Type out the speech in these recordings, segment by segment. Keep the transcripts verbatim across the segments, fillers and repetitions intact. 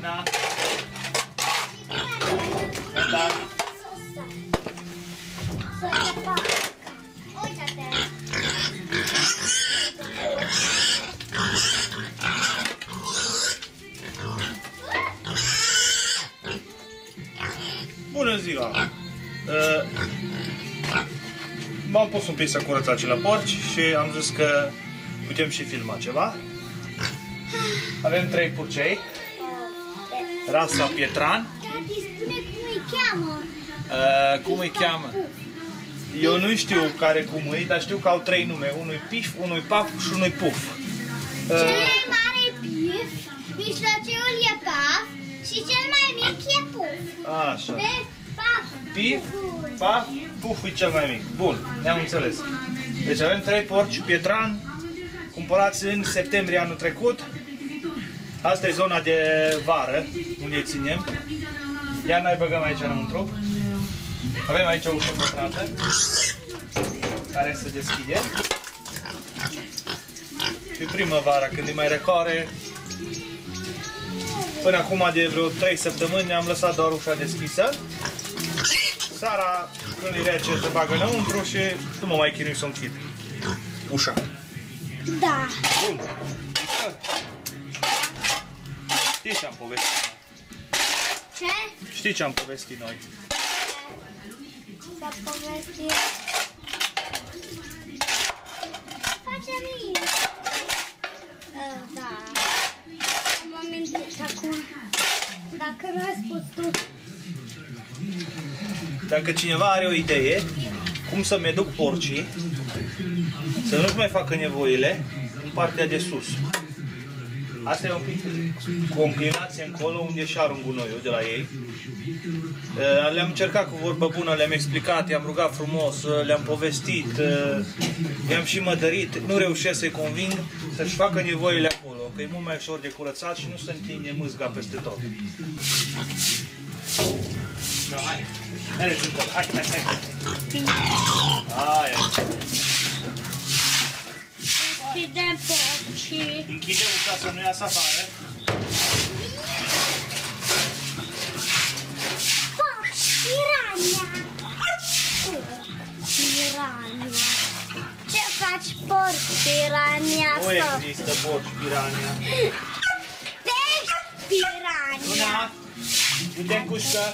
Una. Da. Bună ziua! Uh, M-am pus un pic să curăț și la porci și am zis că putem și filma ceva. Avem trei purcei. Rasa Pietran. Tati, spune cum îi cheamă. Uh, cum îi cheamă? Eu nu știu care cum îi, dar știu că au trei nume. Unul Pif, unul Paf și unul Puf. Uh, Cel mai mare e Pif, mijlociul e Paf și cel mai mic e Puf. Așa. Vezi? Paf, Pif, Paf, Puf e cel mai mic. Bun, ne-am înțeles. Deci avem trei porci Pietran, cumpărați în septembrie anul trecut. Asta e zona de vară, unde îi ținem. Iar noi băgăm aici înăuntru. Avem aici o ușă pătrată, care se deschide. Și primăvara, când e mai recoare, până acum de vreo trei săptămâni am lăsat doar ușa deschisă. Seara, când e rece, se bagă înăuntru și nu mă mai chinui să închid ușa. da. Bun. Știi ce am povestit? Ce? Știi ce am povestit noi? S-a povestit. Facem mie. Uh, da. Am amintit acum. Dacă nu ai spus tu. Dacă cineva are o idee cum să-mi educ porcii să nu-și mai facă nevoile în partea de sus. Asta e un pic cu o înclinație încolo unde și arunc gunoiul de la ei. Le-am încercat cu vorbă bună, le-am explicat, i-am rugat frumos, le-am povestit, i-am și mădărit. Nu reușesc să-i conving să-și facă nevoile acolo, că e mult mai ușor de curățat și nu se întinde mâzga peste tot. No, hai, hai, hai, hai, hai. Aia. Închidem porcii. Închidem ușa să nu iasă afară. Porci, pirania. Pirania. Ce faci, porci, pirania? Nu există porci pirania. Pești, pirania. Luna, du-te în cușcă.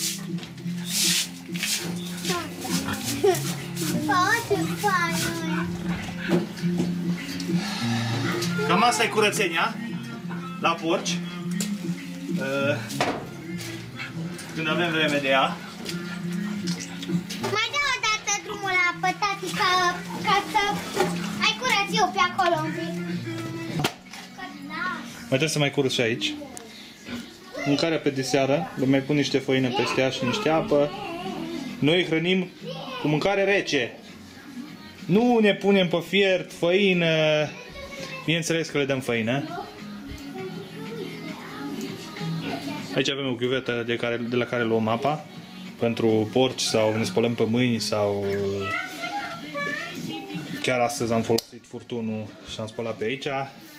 Poate faci. Cam asta e curățenia la porci. Când avem vreme de ea. Mai dă o dată drumul la apă, tati, ca, ca să ai curăț eu pe acolo un pic. Mai trebuie să mai curăț și aici. Mâncarea pe deseară, le mai pun niște făină peste ea și niște apă. Noi îi hrănim cu mâncare rece. Nu ne punem pe fiert făină. Bineînțeles că le dăm făină. Aici avem o chiuvetă de, care, de la care luăm apa pentru porci sau ne spălăm pe mâini sau chiar astăzi am folosit furtunul și am spălat pe aici.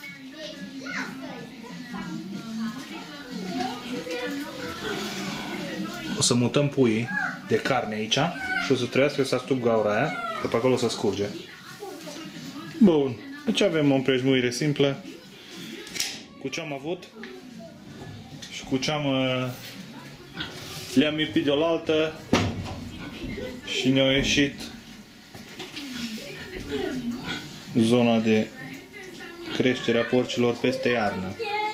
O să mutăm puii de carne aici și o să trebuiască să astup gaura aia, că pe acolo o să scurge. Bun. Deci avem o împrejmuire simplă cu ce am avut și cu ce am le-am lipit de oaltă și ne-a ieșit zona de creștere a porcilor peste iarnă.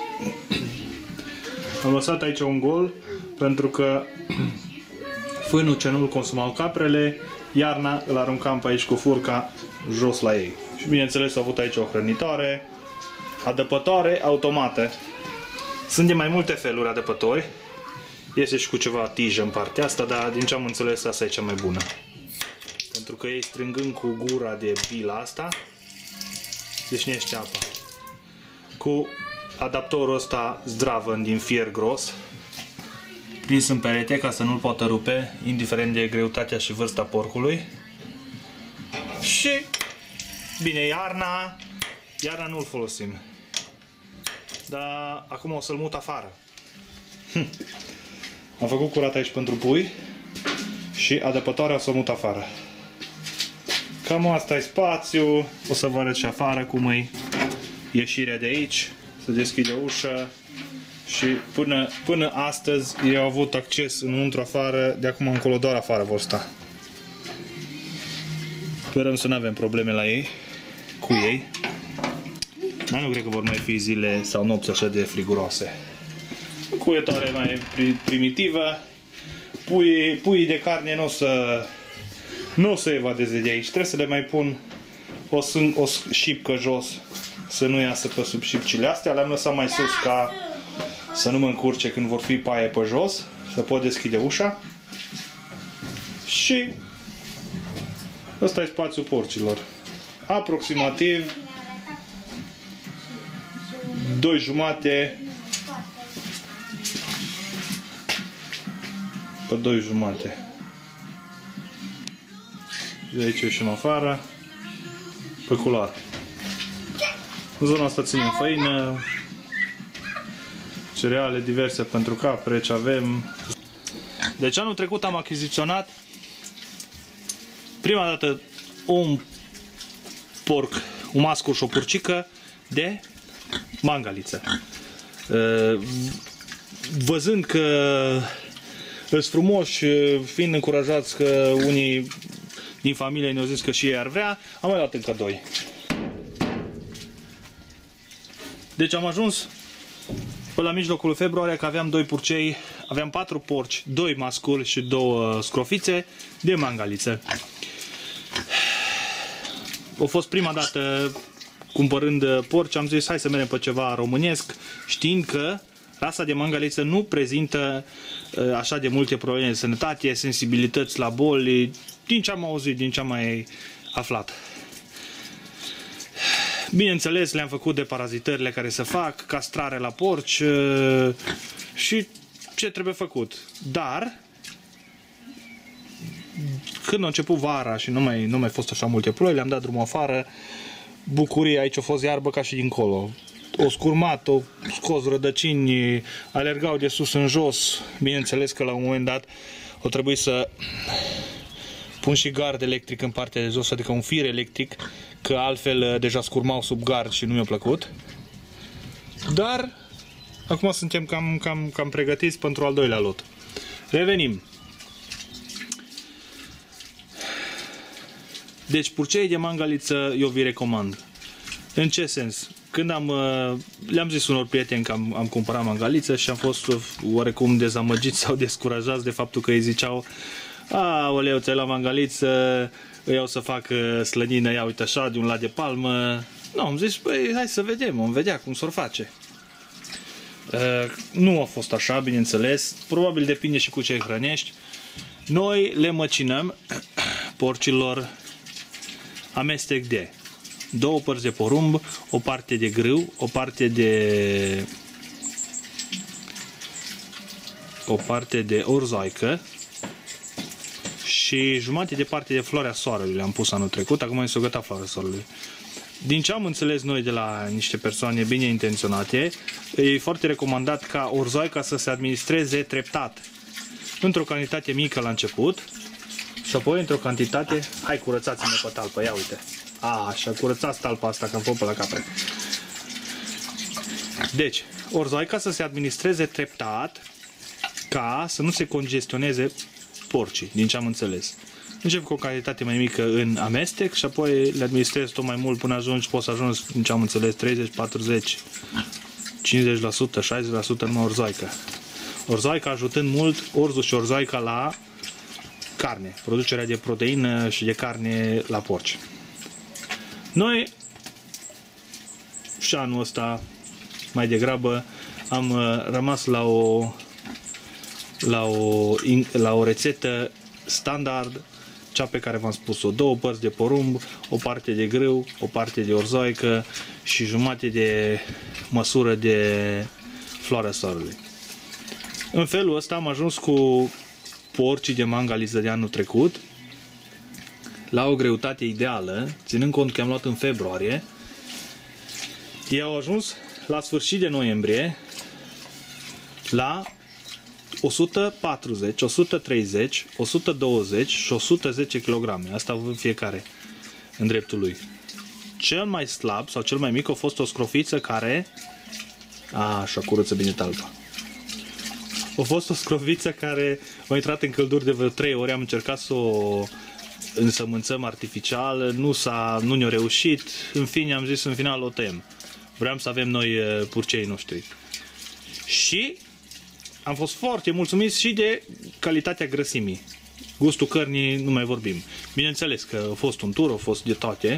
Am lăsat aici un gol pentru că fânul ce nu-l consumau caprele, iarna îl aruncam pe aici cu furca jos la ei. Și bineînțeles au avut aici o hrănitoare, adăpătoare automată. Sunt de mai multe feluri adăpători. Iese și cu ceva tijă în partea asta, dar din ce am înțeles asta e cea mai bună. Pentru că ei strângând cu gura de bila asta, ieșnește apa. Cu adaptorul ăsta zdravăn din fier gros, prins în perete ca să nu-l poată rupe, indiferent de greutatea și vârsta porcului. Și, bine, iarna, iarna nu-l folosim. Dar acum o să-l mut afară. Am făcut curat aici pentru pui și adăpătoarea o să o mut afară. Cam asta e spațiu. O să vă arăt și afară cum e ieșirea de aici. Se deschide ușa și până, până astăzi ei au avut acces înăuntru afară, de acum încolo doar afară vor sta. Sperăm să nu avem probleme la ei, cu ei. Dar nu cred că vor mai fi zile sau nopți așa de friguroase. Cuietoare mai primitivă. Puii, puii de carne nu o să, nu o să evadeze de aici. Trebuie să le mai pun o, o șipcă jos să nu iasă pe sub șipcile astea. Le-am lăsat mai sus ca să nu mă încurce când vor fi paie pe jos. Să pot deschide ușa. Și ăsta e spațiul porcilor. Aproximativ doi jumate pe doi jumate. De aici ieșim afară pe culoare. În zona asta ținem făină, cereale diverse pentru capre, ce avem. Deci anul trecut am achiziționat prima dată un porc, un mascul și o purcică de mangaliță. Văzând că sunt frumoși, fiind încurajați că unii din familie ne-au zis că și ei ar vrea, am mai luat încă doi. Deci am ajuns până la mijlocul februarie că aveam doi purcei, aveam patru porci, doi masculi și două scrofițe de mangaliță. A fost prima dată cumpărând porci, am zis hai să mergem pe ceva românesc, știind că rasa de mangaliță nu prezintă așa de multe probleme de sănătate, sensibilități la boli, din ce am auzit, din ce am mai aflat. Bineînțeles, le-am făcut de parazitările care se fac, castrare la porci și ce trebuie făcut. Dar, când a început vara și nu mai, nu mai fost așa multe ploi, le-am dat drumul afară, bucurie, aici a fost iarbă ca și dincolo. O scurmat, o scos rădăcini, alergau de sus în jos. Bineînțeles că la un moment dat o trebuie să pun și gard electric în partea de jos, adică un fir electric, că altfel deja scurmau sub gard și nu mi-a plăcut. Dar acum suntem cam, cam, cam pregătiți pentru al doilea lot. Revenim. Deci purcei de mangaliță eu vi recomand. În ce sens? Când am, le-am zis unor prieteni că am, am cumpărat mangaliță și am fost oarecum dezamăgiți sau descurajați de faptul că ei ziceau aoleu, ți-ai luat mangaliță, îi iau să fac slănină, ia uite așa, de un lat de palmă. Nu, am zis, băi, hai să vedem, vom vedea cum s-or face. Uh, nu a fost așa, bineînțeles, probabil depinde și cu ce hrănești. Noi le măcinăm porcilor amestec de două părți de porumb, o parte de grâu, o parte de o parte de orzoică și jumătate de parte de floarea soarelui. Le-am pus anul trecut, acum mi s-o gătat floarea soarelui. Din ce am înțeles noi de la niște persoane bine intenționate, e foarte recomandat ca orzoica să se administreze treptat. Într-o cantitate mică la început și apoi într-o cantitate... Hai, curățați-mă pe talpă, ia uite. A, așa, curățați talpa asta, că am făcut pe la capre. Deci, orzoica să se administreze treptat ca să nu se congestioneze porcii, din ce am înțeles. Încep cu o cantitate mai mică în amestec și apoi le administrezi tot mai mult până ajungi, poți să ajungi, din ce am înțeles, treizeci, patruzeci, cincizeci la sută, șaizeci la sută numai orzoica. Orzoica ajutând mult orzul și orzoica la carne, producerea de proteină și de carne la porci. Noi și anul ăsta mai degrabă am rămas la o la o, la o rețetă standard, cea pe care v-am spus-o, două părți de porumb, o parte de grâu, o parte de orzoică și jumătate de măsură de floarea soarelui. În felul ăsta am ajuns cu porcii de mangaliță de anul trecut la o greutate ideală, ținând cont că am luat în februarie. Ei au ajuns la sfârșit de noiembrie la o sută patruzeci, o sută treizeci, o sută douăzeci și o sută zece kilograme. Asta având fiecare în dreptul lui. Cel mai slab sau cel mai mic a fost o scrofiță care... A, așa curăță bine talpa. A fost o scrofiță care a intrat în călduri de vreo trei ori. Am încercat să o însămânțăm artificial, nu s-a, nu ne-a reușit. În fine, am zis în final o tăiem. Vreau să avem noi purceii noștri. Și am fost foarte mulțumiți și de calitatea grăsimii. Gustul cărnii nu mai vorbim. Bineînțeles că a fost un tur, a fost de toate.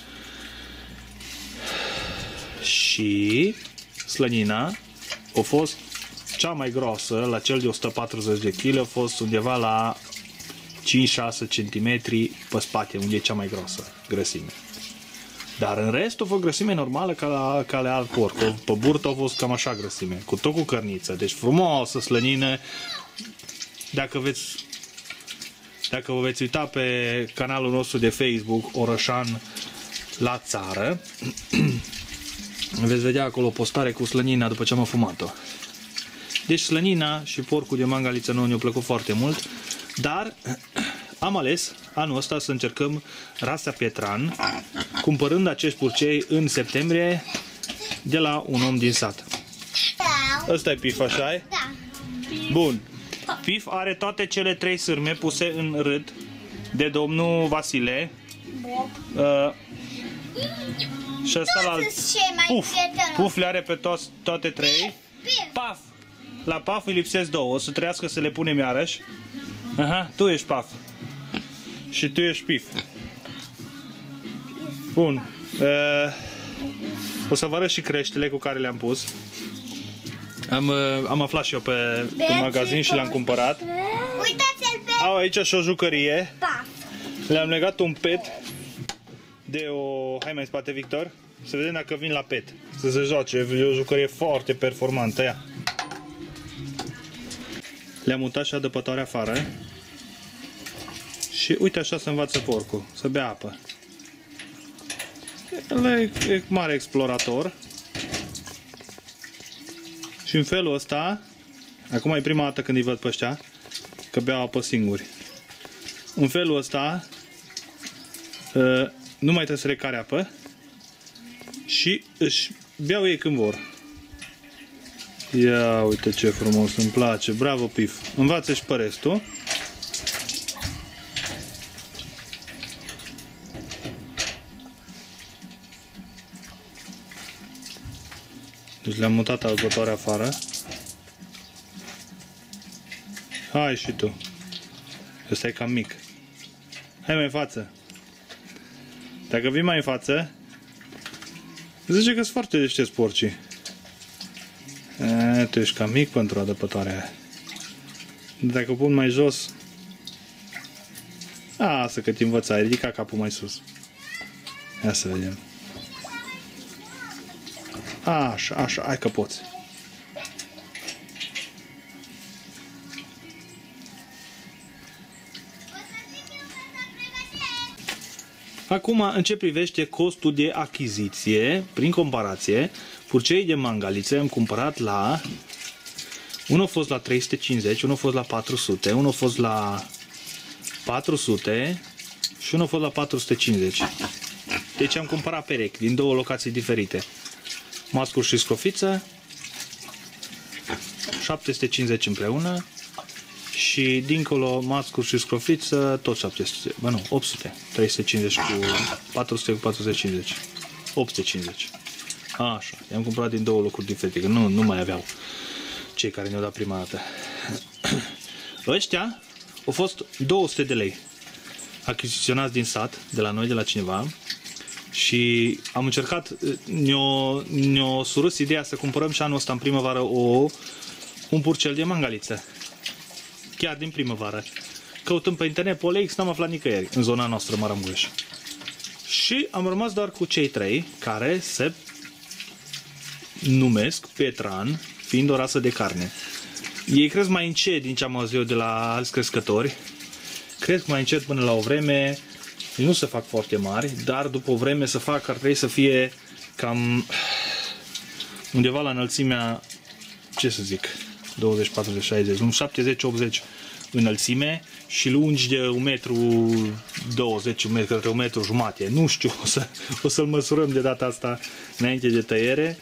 Și slănina a fost cea mai groasă, la cel de o sută patruzeci de kilograme, a fost undeva la cinci șase centimetri pe spate, unde e cea mai groasă grăsime. Dar în rest a fost grăsime normală ca la, ca la alt porc. Pe burtă a fost cam așa grăsime, cu tot cu cărniță. Deci frumoasă slănină. Dacă veți Dacă vă veți uita pe canalul nostru de Facebook Orășan la țară, veți vedea acolo o postare cu slănina după ce am afumat-o. Deci slănina și porcul de mangaliță nouă ne-au plăcut foarte mult, dar am ales anul ăsta să încercăm rasa Pietran, cumpărând acești purcei în septembrie de la un om din sat. Ăsta e Pif, așa-i? Da. Bun. Pif are toate cele trei sârme puse în râd de domnul Vasile. Uh, și ăsta la Puf. Puf le are pe toți, toate trei. Paf! La Paf îi lipsesc două. O să trăiască să le punem iarăși. Aha, tu ești Paf. Și tu ești Pif. Bun. Uh, o să vă arăt și creștile cu care le-am pus. Am, am aflat și eu pe, pe magazin și le-am cumpărat. Uitați-l pe... Au aici și o jucărie. Paf. Le-am legat un pet de o... Hai mai în spate, Victor. Să vedem dacă vin la pet. Să se joace. E o jucărie foarte performantă. Ia. Le-am mutat și adăpătoarea afară. Și uite așa se învață porcul. Să bea apă. El e mare explorator. Și în felul ăsta, acum e prima dată când îi văd pe ăștia, că beau apă singuri. În felul ăsta, nu mai trebuie să recare apă și își beau ei când vor. Ia uite ce frumos, îmi place, bravo Pif. Învață și pe restul. Deci le-am mutat albătoarea afară. Hai și tu. Ăsta e cam mic. Hai mai în față. Dacă vii mai în față, zice că sunt foarte deștepți porcii. E, tu ești cam mic pentru adăpătoarea aia. Dacă o pun mai jos... Lasă că te învăța, ai ridicat capul mai sus. Ia să vedem. Așa, așa, hai că poți. Acum, în ce privește costul de achiziție, prin comparație, purceii de mangalițe am cumpărat la... Unul a fost la trei sute cincizeci, unul a fost la patru sute, unul a fost la patru sute și unul a fost la patru sute cincizeci. Deci am cumpărat perechi din două locații diferite. Mascul și scrofiță, șapte sute cincizeci împreună și dincolo mascul și scrofiță tot șapte sute, bă nu, opt sute, trei sute cincizeci cu patru sute cu patru sute cincizeci, opt sute cincizeci. Așa, i-am cumpărat din două locuri diferite, că nu, nu mai aveau cei care ne-au dat prima dată. Ăștia au fost două sute de lei achiziționați din sat, de la noi, de la cineva. Și am încercat, ne-o ne-o surâs ideea să cumpărăm și anul ăsta în primăvară o, un purcel de mangaliță. Chiar din primăvară. Căutând pe internet pe O L X, n-am aflat nicăieri în zona noastră, Maramureș. Și am rămas doar cu cei trei care se numesc Pietran, fiind o rasă de carne. Ei cresc mai încet din ce am auzit eu de la alți crescători. Cresc mai încet până la o vreme. Nu se fac foarte mari, dar după o vreme să fac, ar trebui să fie cam undeva la înălțimea, ce să zic, douăzeci, patruzeci, șaizeci, un șaptezeci optzeci înălțime și lungi de un metru douăzeci, un metru, către un metru jumate. Nu știu, o, să, o să-l măsurăm de data asta înainte de tăiere.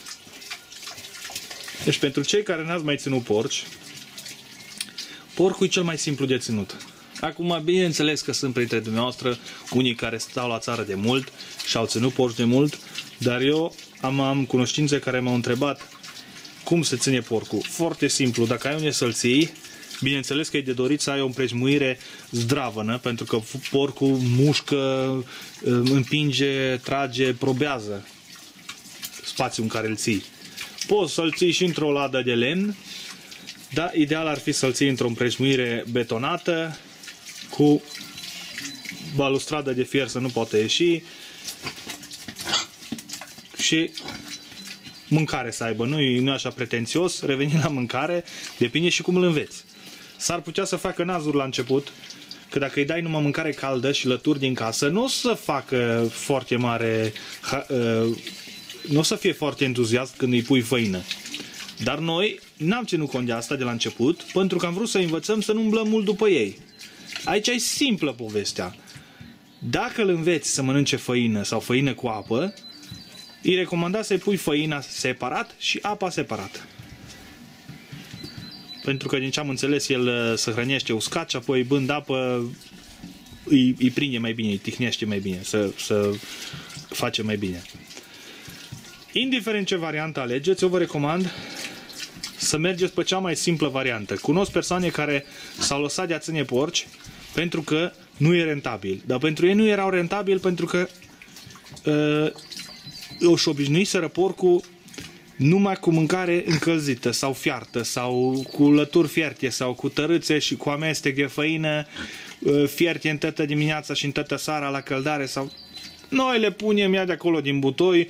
Deci pentru cei care n-ați mai ținut porci, porcul e cel mai simplu de ținut. Acum, bineînțeles că sunt printre dumneavoastră unii care stau la țară de mult și au ținut porci de mult, dar eu am, am cunoștințe care m-au întrebat cum se ține porcul. Foarte simplu, dacă ai unde să-l ții, bineînțeles că e de dorit să ai o împrejmuire zdravănă, pentru că porcul mușcă, împinge, trage, probează spațiul în care îl ții. Poți să-l ții și într-o ladă de lemn, dar ideal ar fi să-l ții într-o împrejmuire betonată, cu balustradă de fier să nu poată ieși și mâncare să aibă. Nu e, nu e așa pretențios, revenind la mâncare, depinde și cum îl înveți. S-ar putea să facă nazuri la început, că dacă îi dai numai mâncare caldă și lături din casă, nu o să facă foarte mare, nu o să fie foarte entuziast când îi pui făină. Dar noi n-am ținut cont de asta de la început, pentru că am vrut să învățăm să nu umblăm mult după ei. Aici e simplă povestea. Dacă îl înveți să mănânce făină sau făină cu apă, îi recomanda să-i pui făina separat și apa separat. Pentru că din ce am înțeles el se hrănește uscat și apoi bând apă îi, îi prinde mai bine, îi tihnește mai bine, să, să face mai bine. Indiferent ce variantă alegeți, eu vă recomand să mergeți pe cea mai simplă variantă. Cunosc persoane care s-au lăsat de a ține porci pentru că nu e rentabil. Dar pentru ei nu erau rentabil pentru că uh, își obișnuiseră porcul numai cu mâncare încălzită sau fiartă sau cu lături fierte sau cu tărâțe și cu amestec de făină uh, fierte în tătă dimineața și în tătă seara la căldare sau... Noi le punem ea de acolo din butoi,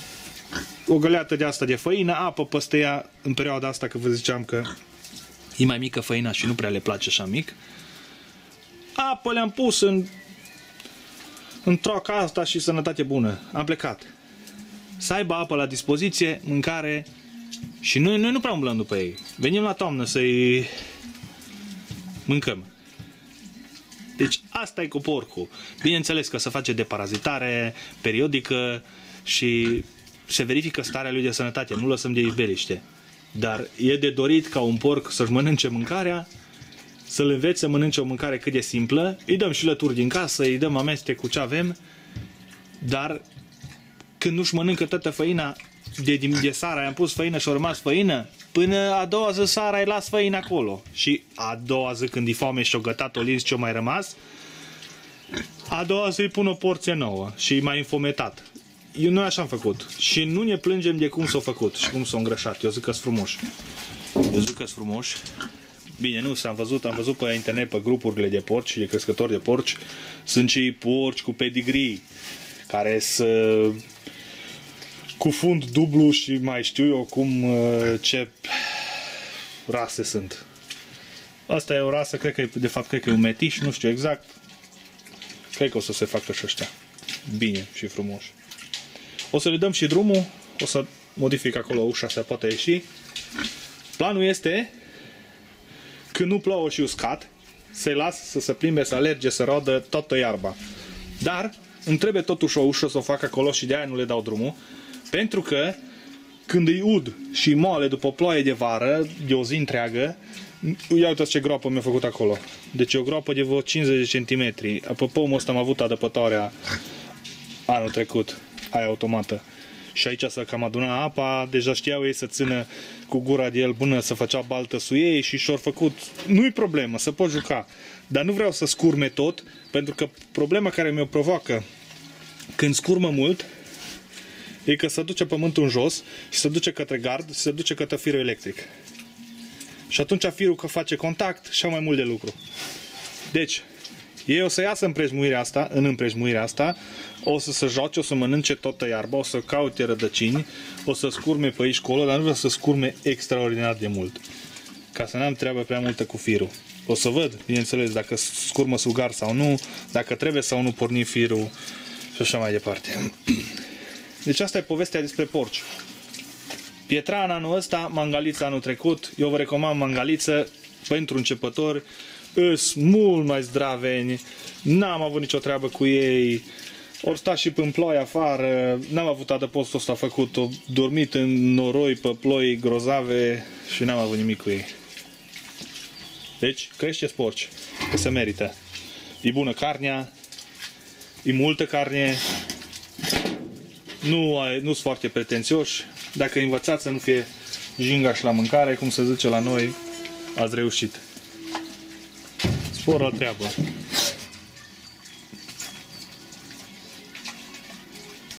o găleată de asta de făină, apă peste ea în perioada asta, că vă ziceam că e mai mică făina și nu prea le place așa mic. Apă le-am pus în în troaca asta și sănătate bună. Am plecat. Să aibă apă la dispoziție, mâncare și noi, noi nu prea umblăm după ei. Venim la toamnă să-i mâncăm. Deci asta e cu porcul. Bineînțeles că se face deparazitare periodică și se verifică starea lui de sănătate, nu lăsăm de izbeliște. Dar e de dorit ca un porc să-și mănânce mâncarea, să-l înveți să mănânce o mâncare cât de simplă, îi dăm și lături din casă, îi dăm amestec cu ce avem, dar când nu-și mănâncă toată făina de, de seara, i-am pus făină și a rămas făină, până a doua zi seara îi las făină acolo. Și a doua zi când e foame și-o gătat, o lins ce-o mai rămas, a doua zi îi pun o porție nouă și e mai înfometat. Eu noi așa am făcut și nu ne plângem de cum s-a făcut și cum s-a îngrășat. Eu zic că-s frumoși. Eu zic că-s frumoși. Bine, nu, s-am văzut, am văzut pe internet, pe grupurile de porci și de crescători de porci, sunt și porci cu pedigree, care să cu fund dublu și mai știu eu cum, ce rase sunt. Asta e o rasă, cred că e, de fapt, cred că e un metiș, nu știu exact. Cred că o să se facă și ăștia bine și frumoși. O să le dăm și drumul, o să modific acolo ușa să poată ieși. Planul este, când nu plouă și uscat, să-i las să se plimbe, să alerge, să rodă toată iarba. Dar îmi trebuie totuși o ușă să o fac acolo și de aia nu le dau drumul, pentru că când îi ud și moale după ploaie de vară, de o zi întreagă, ia uitați ce groapă mi-a făcut acolo. Deci o groapă de vreo cincizeci de centimetri. Pe pomul ăsta am avut adăpătoarea anul trecut, aia automată. Și aici să cam aduna apa, deja știau ei să țină cu gura de el bună, să făcea baltă su ei și și-au făcut. Nu-i problemă, să pot juca. Dar nu vreau să scurme tot, pentru că problema care mi-o provoacă când scurmă mult e că se duce pământul în jos și se duce către gard și se duce către firul electric. Și atunci firul că face contact și au mai mult de lucru. Deci, ei o să iasă împrejmuirea asta, în împrejmuirea asta, o să se joace, o să mănânce toată iarba, o să caute rădăcini, o să scurme pe aici colo, dar nu vreau să scurme extraordinar de mult. Ca să n-am treabă prea multă cu firul. O să văd, bineînțeles, dacă scurmă sugar sau nu, dacă trebuie sau nu porni firul și așa mai departe. Deci asta e povestea despre porci. Pietran anul ăsta, mangalița anul trecut. Eu vă recomand mangaliță pentru începători. Îs mult mai zdraveni, n-am avut nicio treabă cu ei. Ori sta și în ploaie afară, n-am avut adăpostul ăsta făcut, o dormit în noroi pe ploi grozave și n-am avut nimic cu ei. Deci, creșteți porci, că se merită. E bună carnea, e multă carne, nu ai, nu sunt foarte pretențioși. Dacă învățați să nu fie jingași la mâncare, cum se zice la noi, ați reușit. Spor la treabă.